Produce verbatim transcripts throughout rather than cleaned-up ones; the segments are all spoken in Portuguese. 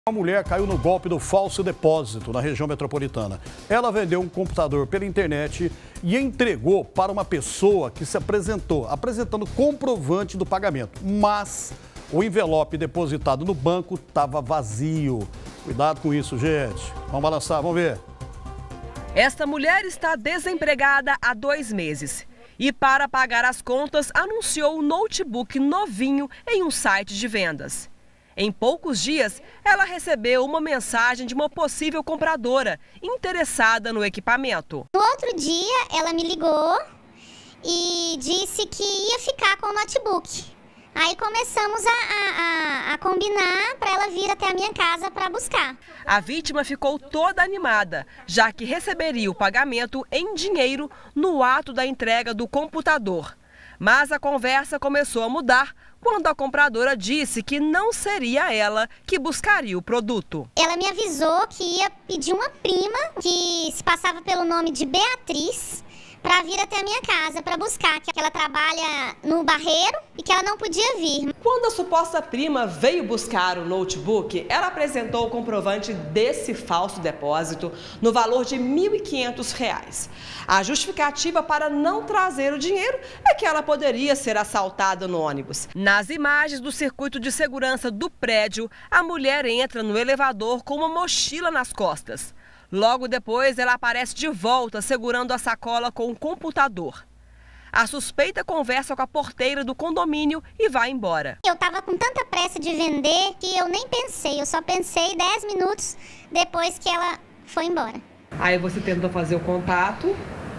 Uma mulher caiu no golpe do falso depósito na região metropolitana. Ela vendeu um computador pela internet e entregou para uma pessoa que se apresentou, apresentando comprovante do pagamento. Mas o envelope depositado no banco estava vazio. Cuidado com isso, gente. Vamos balançar, vamos ver. Esta mulher está desempregada há dois meses. E para pagar as contas, anunciou um notebook novinho em um site de vendas. Em poucos dias, ela recebeu uma mensagem de uma possível compradora interessada no equipamento. No outro dia, ela me ligou e disse que ia ficar com o notebook. Aí começamos a, a, a, a combinar para ela vir até a minha casa para buscar. A vítima ficou toda animada, já que receberia o pagamento em dinheiro no ato da entrega do computador. Mas a conversa começou a mudar quando a compradora disse que não seria ela que buscaria o produto. Ela me avisou que ia pedir uma prima que se passava pelo nome de Beatriz para vir até a minha casa para buscar, que ela trabalha no Barreiro e que ela não podia vir. Quando a suposta prima veio buscar o notebook, ela apresentou o comprovante desse falso depósito no valor de mil e quinhentos reais. A justificativa para não trazer o dinheiro é que ela poderia ser assaltada no ônibus. Nas imagens do circuito de segurança do prédio, a mulher entra no elevador com uma mochila nas costas. Logo depois, ela aparece de volta segurando a sacola com o computador. A suspeita conversa com a porteira do condomínio e vai embora. Eu estava com tanta pressa de vender que eu nem pensei, eu só pensei dez minutos depois que ela foi embora. Aí você tentou fazer o contato?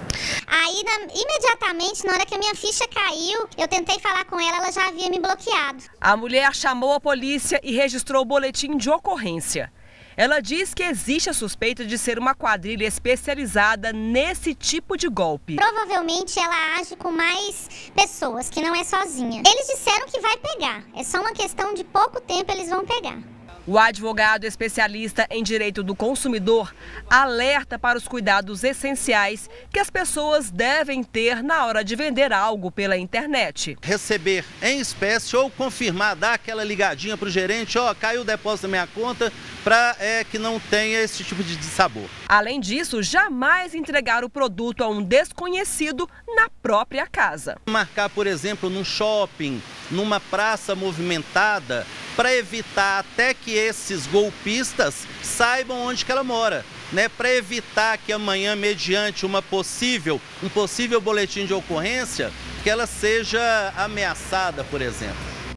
Aí, na, imediatamente, na hora que a minha ficha caiu, eu tentei falar com ela, ela já havia me bloqueado. A mulher chamou a polícia e registrou o boletim de ocorrência. Ela diz que existe a suspeita de ser uma quadrilha especializada nesse tipo de golpe. Provavelmente ela age com mais pessoas, que não é sozinha. Eles disseram que vai pegar, é só uma questão de pouco tempo, eles vão pegar. O advogado especialista em direito do consumidor alerta para os cuidados essenciais que as pessoas devem ter na hora de vender algo pela internet. Receber em espécie ou confirmar, dar aquela ligadinha para o gerente, ó, caiu o depósito da minha conta, para é, que não tenha esse tipo de dissabor. Além disso, jamais entregar o produto a um desconhecido na própria casa. Marcar, por exemplo, num shopping, numa praça movimentada, para evitar até que esses golpistas saibam onde que ela mora, né? Para evitar que amanhã, mediante uma possível, um possível boletim de ocorrência, que ela seja ameaçada, por exemplo.